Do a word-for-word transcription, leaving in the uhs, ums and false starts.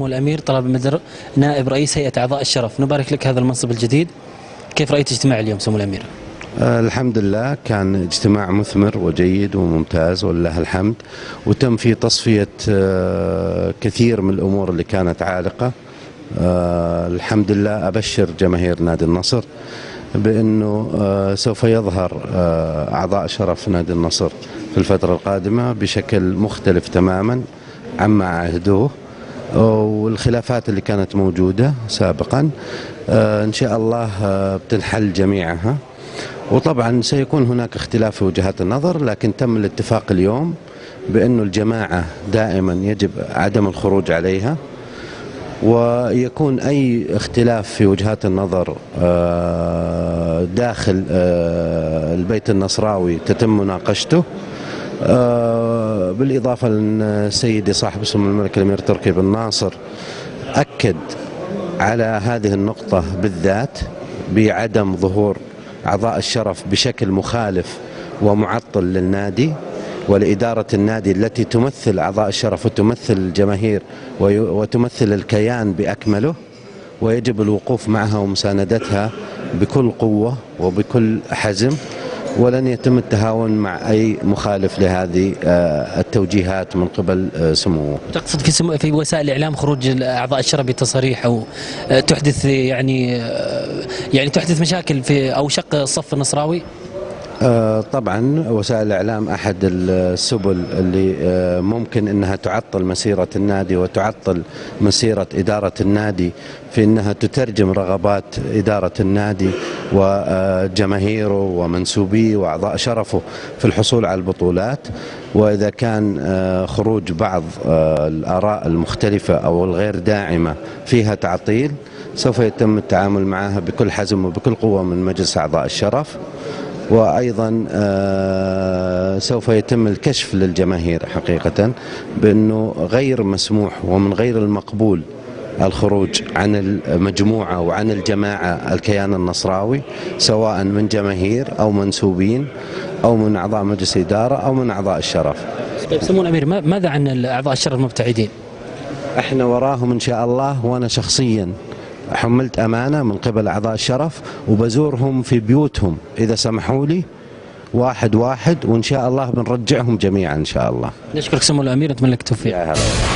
سمو الأمير طلال المدر نائب رئيس هيئة أعضاء الشرف، نبارك لك هذا المنصب الجديد. كيف رأيت اجتماع اليوم سمو الأمير؟ آه الحمد لله، كان اجتماع مثمر وجيد وممتاز ولله الحمد، وتم فيه تصفية آه كثير من الأمور اللي كانت عالقة. آه الحمد لله، أبشر جماهير نادي النصر بأنه آه سوف يظهر آه أعضاء شرف نادي النصر في الفترة القادمة بشكل مختلف تماما عما عهدوه، والخلافات اللي كانت موجودة سابقا آه إن شاء الله آه بتنحل جميعها. وطبعا سيكون هناك اختلاف في وجهات النظر، لكن تم الاتفاق اليوم بأنه الجماعة دائما يجب عدم الخروج عليها، ويكون أي اختلاف في وجهات النظر داخل البيت النصراوي تتم مناقشته، بالإضافة لأن سيدي صاحب السمو الملك الأمير تركي بن ناصر أكد على هذه النقطة بالذات بعدم ظهور أعضاء الشرف بشكل مخالف ومعطل للنادي ولإدارة النادي التي تمثل أعضاء الشرف وتمثل الجماهير وتمثل الكيان بأكمله، ويجب الوقوف معها ومساندتها بكل قوة وبكل حزم، ولن يتم التهاون مع أي مخالف لهذه التوجيهات من قبل سموه. تقصد في سمو في وسائل الإعلام خروج أعضاء الشرف بتصاريح أو تحدث يعني يعني تحدث مشاكل في أو شق الصف النصراوي؟ آه طبعا وسائل الإعلام أحد السبل اللي آه ممكن أنها تعطل مسيرة النادي وتعطل مسيرة إدارة النادي في أنها تترجم رغبات إدارة النادي وجماهيره ومنسوبيه وأعضاء شرفه في الحصول على البطولات. وإذا كان آه خروج بعض آه الآراء المختلفة أو الغير داعمة فيها تعطيل، سوف يتم التعامل معها بكل حزم وبكل قوة من مجلس أعضاء الشرف، وأيضا سوف يتم الكشف للجماهير حقيقة بأنه غير مسموح ومن غير المقبول الخروج عن المجموعة وعن الجماعة الكيان النصراوي، سواء من جماهير أو منسوبين أو من أعضاء مجلس إدارة أو من أعضاء الشرف. طيب سمو الأمير، ماذا عن أعضاء الشرف المبتعدين؟ احنا وراهم إن شاء الله، وأنا شخصيا حملت أمانة من قبل أعضاء الشرف وبزورهم في بيوتهم إذا سمحوا لي واحد واحد، وإن شاء الله بنرجعهم جميعا إن شاء الله. نشكرك سمو الأمير، نتمنى لك التوفيق.